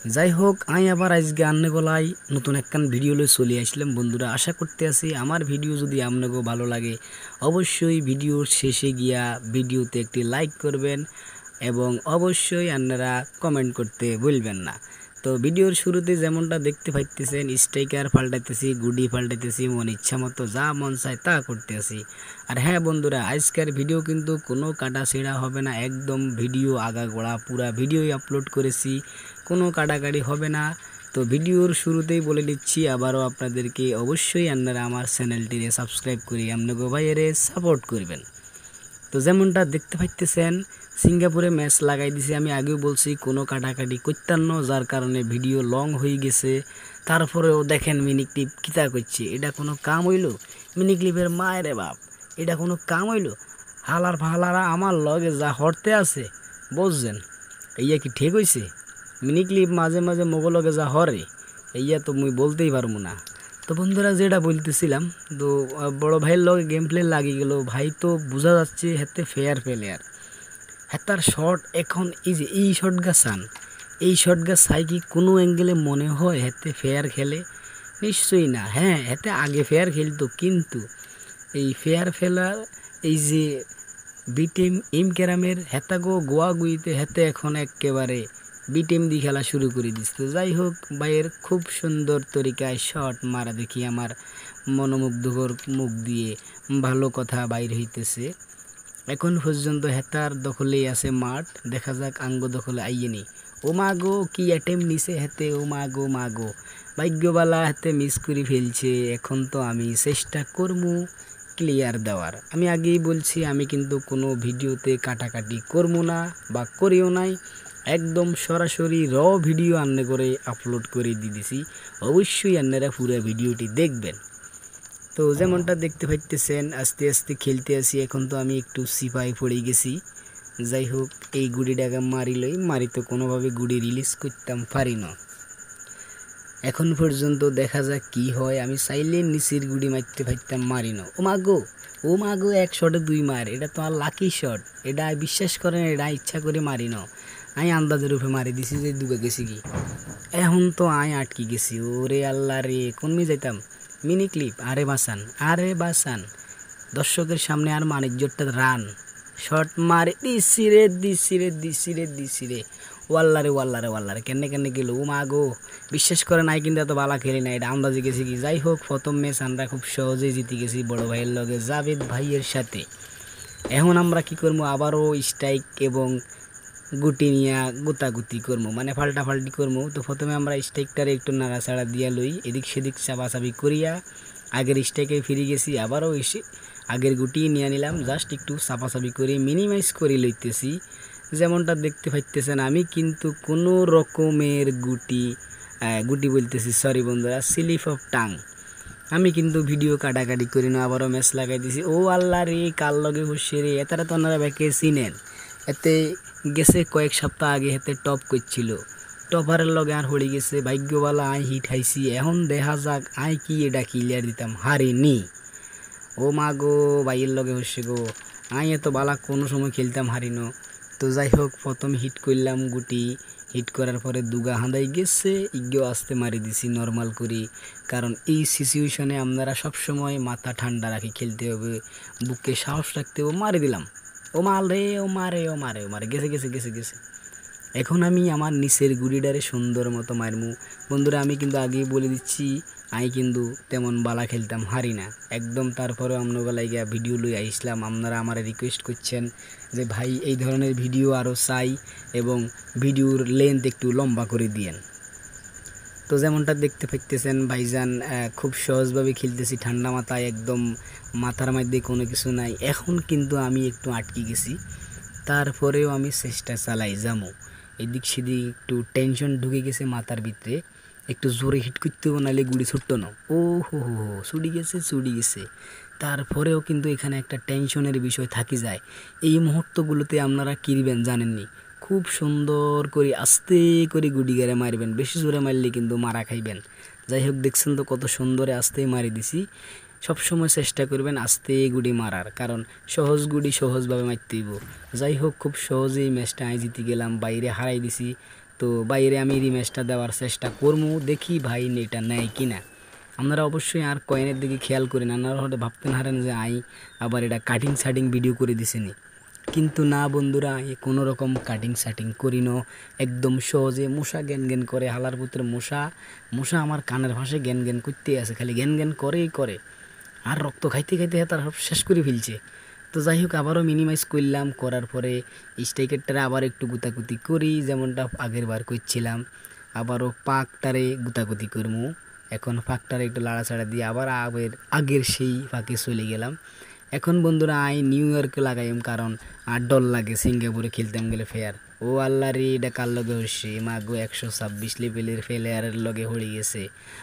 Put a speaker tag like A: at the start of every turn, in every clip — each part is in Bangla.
A: যাই হোক আই আবার আজকে আন্নেগোলাই নতুন একখান ভিডিও লই চলে আসলাম বন্ধুরা। আশা করতে আছি আমার ভিডিও যদি আপনাকে ভালো লাগে অবশ্যই ভিডিওর শেষে গিয়া ভিডিওতে একটি লাইক করবেন এবং অবশ্যই আপনারা কমেন্ট করতে ভুলবেন না। তো ভিডিওর শুরুতে যেমনটা দেখতে পাইতেছেন স্ট্রাইকার পাল্টাইতেছি, গুডি পাল্টাইতেছি, মন ইচ্ছা মতো যা মন চায় তা করতেছি। আর হ্যাঁ বন্ধুরা, আজকের ভিডিও কিন্তু কোনো কাটা ছেঁড়া হবে না, একদম ভিডিও আগাগোড়া পুরা ভিডিওই আপলোড করেছি, কোনো কাটাকাটি হবে না। তো ভিডিওর শুরুতেই বলে দিচ্ছি আবারও আপনাদেরকে, অবশ্যই আপনারা আমার চ্যানেলটিরে সাবস্ক্রাইব করে আপনাকে ভাইয়েরে সাপোর্ট করবেন। তো যেমনটা দেখতে পাইতেছেন সিঙ্গাপুরে ম্যাচ লাগাই দিছি, আমি আগেও বলছি কোনো কাটাকাটি করতাম না, যার কারণে ভিডিও লং হয়ে গেছে। তারপরেও দেখেন মিনি ক্লিপ কিতা করছে, এটা কোনো কাম হইল? মিনি ক্লিপের মায়েরে বাপ, এটা কোনো কাম হইল? হালার ফালারা আমার লগে যা হরতে আছে বুঝছেন, এইয়া কি ঠিক হইছে? মিনি ক্লিপ মাঝে মাঝে মোগলগে যা হরে এইয়া তো মুই বলতেই পারবো না। তো বন্ধুরা যেটা বলতেছিলাম, তো বড় ভাইয়ের লগে গেম প্লে লাগি গেল, ভাই তো বোঝা যাচ্ছে হেতে ফেয়ার প্লেয়ার। হেতার শট এখন এই যে এই শট গা চান, এই শট গা চাই কি কোনো অ্যাঙ্গেলে মনে হয় হেতে ফেয়ার খেলে? নিশ্চয়ই না। হ্যাঁ, হেতে আগে ফেয়ার খেলতো, কিন্তু এই ফেয়ার ফেলার এই যে বিটিম ইম ক্যারামের হেতাগো গোয়া গুইতে হেতে এখন একেবারে বিটিম দিয়ে খেলা শুরু করে দিস। তো যাই হোক, ভাইয়ের খুব সুন্দর তরিকায় শট মারা দেখি আমার মনোমুগ্ধকর মুখ দিয়ে ভালো কথা বাইর হইতেছে। এখন পর্যন্ত হেতার দখলেই আছে মাঠ, দেখা যাক আঙ্গ দখলে আইয়েনি। ও মা গো, কি অ্যাটেম্প নিছে হেতে, ও মা গো মা গো, ভাগ্যবালা হেতে মিস করে ফেলছে। এখন তো আমি চেষ্টা করবো ক্লিয়ার দেওয়ার। আমি আগেই বলছি আমি কিন্তু কোনো ভিডিওতে কাটাকাটি করবো না বা করিও নাই, একদম সরাসরি র ভিডিও আন্নে করে আপলোড করে দিয়ে দিছি। অবশ্যই আপনারা পুরো ভিডিওটি দেখবেন। তো যেমনটা দেখতে পাইতেছেন আস্তে আস্তে খেলতে আসি, এখন তো আমি একটু সিপাই পড়ে গেছি। যাই হোক, এই গুড়িটাকে মারিলই, মারি তো কোনোভাবে গুড়ি রিলিজ করতাম পারি না। এখন পর্যন্ত দেখা যাক কি হয়, আমি চাইলে নিচের গুড়ি মারতে পারতাম, মারি না। ও মাগো, ও মাগো, এক শটে দুই মার, এটা তোমার লাকি শট, এটা বিশ্বাস করেন, এটা ইচ্ছা করে মারি না, আমি আন্দাজের উপরে মারি দিছি যে ডুবে গেছি কি। এখন তো আয় আটকে গেছি, ওরে আল্লাহ রে, কোন মি যাইতাম। মিনি ক্লিপ, আরে বাসান, আরে বাসান, দর্শকের সামনে আর মানিজ্যটা রান শট মারে দিছি রে, দিছি রে, দিছি রে, দিছি রে, ওয়াল্লারে ওয়াল্লারে ওয়াল্লারে, কেনে কেনে গেল। ও মা গো, বিশ্বাস করে নাই কিন্তু এত বালা খেলি না, এটা আন্দাজে গেছি কি। যাই হোক, প্রথম ম্যাচ আমরা খুব সহজেই জিতে গেছি বড় ভাইয়ের লগে, জাভেদ ভাইয়ের সাথে। এখন আমরা কি করবো, আবারও স্ট্রাইক এবং গুটি নিয়ে গুতাগুতি করবো, মানে ফাল্টাফাল্টি করবো। তো প্রথমে আমরা স্ট্রাইকটারে একটু নাড়াচাড়া দিয়া লই, এদিক সেদিক চাপাচাপি করিয়া আগের স্ট্রাইকে ফিরে গেছি, আবারও এসে আগের গুটি নিয়ে নিলাম, জাস্ট একটু চাপাচাপি করে মিনিমাইজ করে লইতেছি। যেমনটা দেখতে পাইতেছেন আমি কিন্তু কোনো রকমের গুটি বলতেছি, সরি বন্ধুরা, স্লিপ অফ টাং, আমি কিন্তু ভিডিও কাটাকাটি করি না। আবারও ম্যাচ লাগাই দিছি। ও আল্লাহ রে, কাল লগে বসে রে, এতারা তো আপনারা ব্যাকে চিনেন, এতে গেছে কয়েক সপ্তাহ আগে হেতে টপ করছিল, টপারের লগে আর হয়ে গেছে। ভাগ্যবালা আই হিট হাইছি, এখন দেখা যাক আই কি এটা ক্লিয়ার দিতাম, হারিনি। ও মা গো, ভাইয়ের লগে হচ্ছে গো, আই এত বালা কোনো সময় খেলতাম হারিনো। তো যাই হোক, প্রথম হিট করলাম গুটি, হিট করার পরে দুগা হাঁদাই গেছে, ইগেও আসতে মারি দিছি নর্মাল করি, কারণ এই সিচুয়েশনে আপনারা সবসময় মাথা ঠান্ডা রাখি খেলতে হবে, বুকে সাহস রাখতে হবে। মারি দিলাম, ও মাল রে, ও মারে, ও মারে, ও মারে, গেছে গেছে গেছে গেছে। এখন আমি আমার নিচের গুড়িডারে সুন্দর মতো মারমু। বন্ধুরা আমি কিন্তু আগেই বলে দিচ্ছি, আমি কিন্তু তেমন বালা খেলতাম হারি না একদম। তারপরেও আপনার গিয়া ভিডিও লই আইসলাম, আপনারা আমার রিকোয়েস্ট করছেন যে ভাই এই ধরনের ভিডিও আরও চাই এবং ভিডিওর লেন্থ একটু লম্বা করে দিয়েন। তো যেমনটা দেখতে পাইতেছেন ভাইজান খুব সহজভাবে খেলতেছি, ঠান্ডা মাথায়, একদম মাথার মধ্যে কোনো কিছু নাই। এখন কিন্তু আমি একটু আটকে গেছি, তারপরেও আমি চেষ্টা চালাই যাবো। এদিক সেদিক একটু টেনশন ঢুকে গেছে মাথার ভিতরে, একটু জোরে হিট করতে হবে, নাহলে গুড়ি ছুটতো না। ও হো হো হো, ছুটি গেছে ছুটি গেছে। তারপরেও কিন্তু এখানে একটা টেনশনের বিষয় থাকি যায়। এই মুহূর্তগুলোতে আপনারা কিনবেন জানেননি, খুব সুন্দর করে আস্তে করে গুডি গেড়ে মারবেন, বেশি জোরে মারলে কিন্তু মারা খাইবেন। যাই হোক, দেখছেন তো কত সুন্দরে আস্তে মারি দিছি। সবসময় চেষ্টা করবেন আস্তে গুডি মারার, কারণ সহজ গুডি সহজভাবে মারতে হইব। যাই হোক, খুব সহজেই ম্যাচটা আমি জিতে গেলাম, বাইরে হারাই দিছি। তো বাইরে আমি রিম্যাচটা দেওয়ার চেষ্টা করবো, দেখি ভাই এটা নেয় কিনা। আপনারা অবশ্যই আর কয়েনের দিকে খেয়াল করেন, আপনারা হয়তো ভাবতেন হারেন যে আবার এটা কাটিং সাটিং ভিডিও করে দিছেনি, কিন্তু না বন্ধুরা, কোনো রকম কাটিং সাটিং করি না। একদম সহজে মশা জ্ঞান জ্ঞান করে, হালার পুত্রে মশা মশা আমার কানের ভাষে জ্ঞান জ্ঞান করতে আছে, খালি জ্ঞান জ্ঞান করেই করে, আর রক্ত খাইতে খাইতে তার শেষ করে ফেলছে। তো যাই হোক, আবারও মিনিমাইজ করলাম, করার পরে স্ট্রাইকারটারে আবার একটু গুতাগুতি করি, যেমনটা আগের বার করছিলাম। আবারও পাকটারে গুতাগুতি করবো, এখন পাকটারে একটু লাড়াচাড়া দিয়ে আবার আগের সেই ফাঁকে চলে গেলাম। এখন বন্ধুরা নিউ ইয়র্কে লাগাইম, কারণ আর ডর লাগে সিঙ্গাপুরে খেলতাম গেলে ফেয়ার। ও আল্লাহ রে, এটা কার লগে হচ্ছে মাগো, 126 লেভেলের ফেলেয়ারের লগে হয়ে গেছে।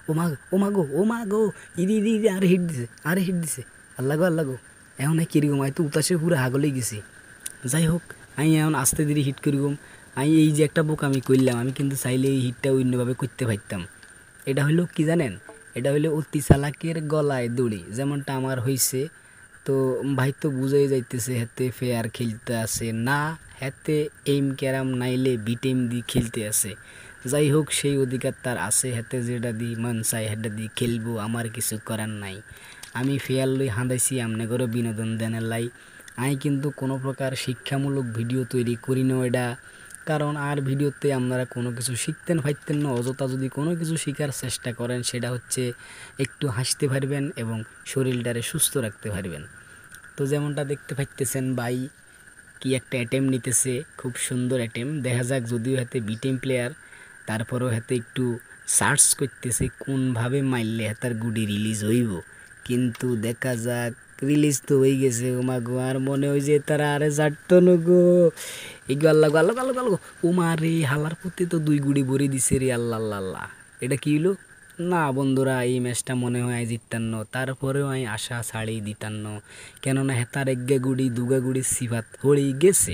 A: ও মাগো ইদি ইদি ইদি, আরে হিট দিছে আল্লাহ গো। এখন কিরকম তো উতাসে পুরো হাগলেই গেছি। যাই হোক, আমি এখন আস্তে ধীরে হিট করিগম। আমি এই যে একটা বুক আমি করলাম, আমি কিন্তু চাইলে এই হিটটা অন্যভাবে করতে পারতাম। এটা হলো কি জানেন, এটা হলো অতি চালাকের গলায় দড়ি, যেমনটা আমার হয়েছে। তো ভাই তো বুঝাই যাইতেছে হাতে ফেয়ার খেলতে আছে না, হাতে এইম ক্যারাম নাইলে বিটেম দিয়ে খেলতে আছে। যাই হোক, সেই অধিকার তার আছে, হাতে যেটা দিয়ে মন চাই হেটা দিয়ে খেলবো, আমার কিছু করার নাই। আমি ফেয়ার লই হাঁদাইছি আমনে করে বিনোদন দেনের লাই। আমি কিন্তু কোনো প্রকার শিক্ষামূলক ভিডিও তৈরি করি না এটা, কারণ আর ভিডিওতে আপনারা কোনো কিছু শিখতেন পাইতেন না। অযথা যদি কোনো কিছু শেখার চেষ্টা করেন, সেটা হচ্ছে একটু হাসতে পারবেন এবং শরীরটারে সুস্থ রাখতে পারবেন। তো যেমনটা দেখতে পাইতেছেন ভাই কি একটা অ্যাটেম্প নিতেছে, খুব সুন্দর অ্যাটেম্প, দেখা যাক। যদিও হাতে বিটেম প্লেয়ার, তারপরেও হাতে একটু সার্চ করতেছে কোনভাবে মারলে হাতার গুডি রিলিজ হইব। কিন্তু দেখা যাক, রিলিজ তো হয়ে গেছে। ওমা গো, আর মনে হয় যে তারা আরে জাটতো নগো, এগো আল্লাহ ওমা রে, হালার প্রতি তো 2 গুড়ি ভরে দিছে রে, আল্লাহ। এটা কি হলো না বন্ধুরা, এই ম্যাচটা মনে হয় জিতান্ন, তারপরেও আমি আশা ছাড়ি দিতান্ন, কেননা হেতার এগে গুড়ি দুগা গুড়ি সিফাত হয়ে গেছে।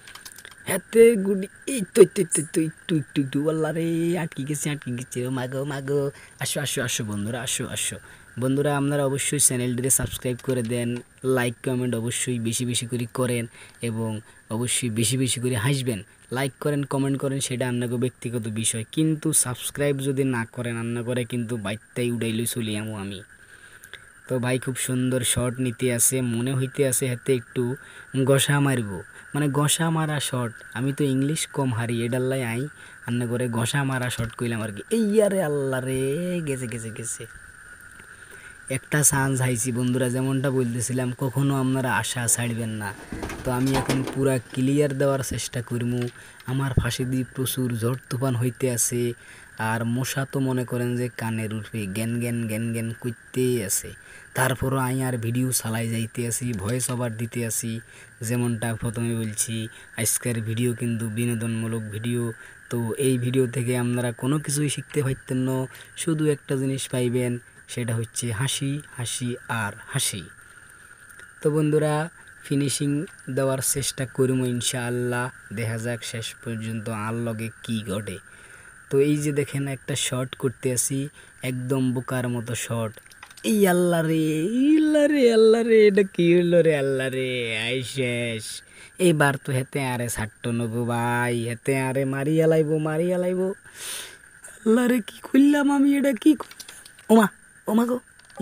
A: হেতে গুড়ি এই তো একটু আল্লাহ রে, আটকে গেছে। ও মাগো, আসো বন্ধুরা, আসো বন্ধুরা, আপনারা অবশ্যই চ্যানেলটিতে সাবস্ক্রাইব করে দেন, লাইক কমেন্ট অবশ্যই বেশি বেশি করে করেন, এবং অবশ্যই বেশি বেশি করে হাসবেন। লাইক করেন, কমেন্ট করেন, সেটা আপনাকে ব্যক্তিগত বিষয়, কিন্তু সাবস্ক্রাইব যদি না করেন রান্না করে কিন্তু বাইকটাই উড়াইলই চলি আমি। তো ভাই খুব সুন্দর শট নিতে আসে, মনে হইতে আসে হাতে একটু গসা মারব, মানে গসা মারা শট। আমি তো ইংলিশ কম হারি, এডাল্লাই রান্না করে গসা মারা শট কইলাম আর কি। এই আরে আল্লাহ রে, গেছে একটা চান্স হাইছি বন্ধুরা, যেমনটা বলতেছিলাম, কখনো আপনারা আশা ছাড়বেন না। তো আমি এখন পুরা ক্লিয়ার দেওয়ার চেষ্টা করবো। আমার ফাঁসি দিয়ে প্রচুর ঝড় তুফান হইতে আছে, আর মশা তো মনে করেন যে কানের উঠবে জ্ঞান করতেই আছে। তারপরও আমি আর ভিডিও চালাই যাইতে আসি, ভয়েস ওভার দিতে আসি। যেমনটা প্রথমে বলছি, আজকের ভিডিও কিন্তু বিনোদনমূলক ভিডিও। তো এই ভিডিও থেকে আপনারা কোনো কিছুই শিখতে পারতেন না, শুধু একটা জিনিস পাইবেন, সেটা হচ্ছে হাসি আর হাসি। তো বন্ধুরা, ফিনিশিং দেওয়ার চেষ্টা করবো ইনশাআল্লাহ, দেখা যাক শেষ পর্যন্ত আর লগে কি ঘটে। তো এই যে দেখেন একটা শট করতে আসি, একদম বোকার মতো শট। এই আল্লাহ রে, এটা কি হলো রে, আল্লাহ রে, আই শেষ। এইবার তো হেতে আরে ছাড়তো নগো ভাই, হেতে আরে মারিয়া লাইব। আল্লাহ রে, কি করলাম আমি, এটা কি ওমা গো,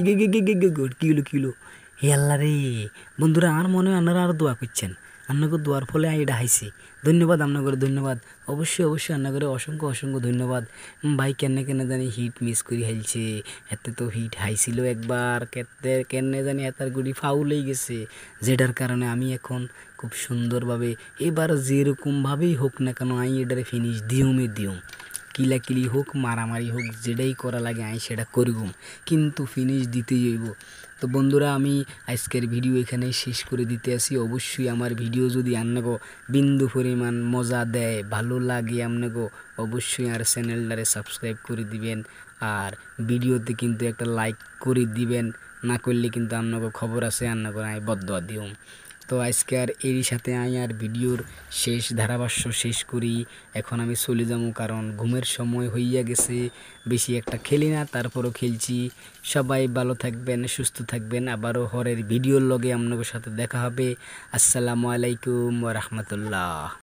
A: কি হলো হে আল্লাহ রে। বন্ধুরা, আমার মনে হয় আপনারা আরও দোয়া করছেন, আপনাকে দোয়ার ফলে আমি এটা হাইছি। ধন্যবাদ আপনাকে, ধন্যবাদ অবশ্যই আপনাকে অসংখ্য ধন্যবাদ। ভাই কেন জানি হিট মিস করে হাইলছে, এতে তো হিট হাইছিল একবার, কেন জানি এতার গুড়ি ফাউলেই গেছে, যেটার কারণে আমি এখন খুব সুন্দরভাবে এবার যেরকমভাবেই হোক না কেন আমি এটারে ফিনিশ দিউম। কিলাকিলি হোক, মারামারি হোক, যেটাই করা লাগে আমি সেটা করবো, কিন্তু ফিনিশ দিতেই হইব। তো বন্ধুরা, আমি আজকের ভিডিও এখানেই শেষ করে দিতে আসি। অবশ্যই আমার ভিডিও যদি আপনাকে বিন্দু পরিমাণ মজা দেয়, ভালো লাগে আপনাকে, অবশ্যই আর চ্যানেলটারে সাবস্ক্রাইব করে দিবেন, আর ভিডিওতে কিন্তু একটা লাইক করে দিবেন, না করলে কিন্তু আপনাকে খবর আছে, আপনাকে আমি বদদোয়া দিউম। তো আজকে আর এরই সাথে আমি আর ভিডিওর শেষ ধারাভাষ্য শেষ করি। এখন আমি চলে যাবো, কারণ ঘুমের সময় হইয়া গেছে। বেশি একটা খেলি না, তারপরও খেলছি। সবাই ভালো থাকবেন, সুস্থ থাকবেন, আবারও হরের ভিডিওর লগে আপনাদের সাথে দেখা হবে। আসসালামু আলাইকুম ওয়া রাহমাতুল্লাহ।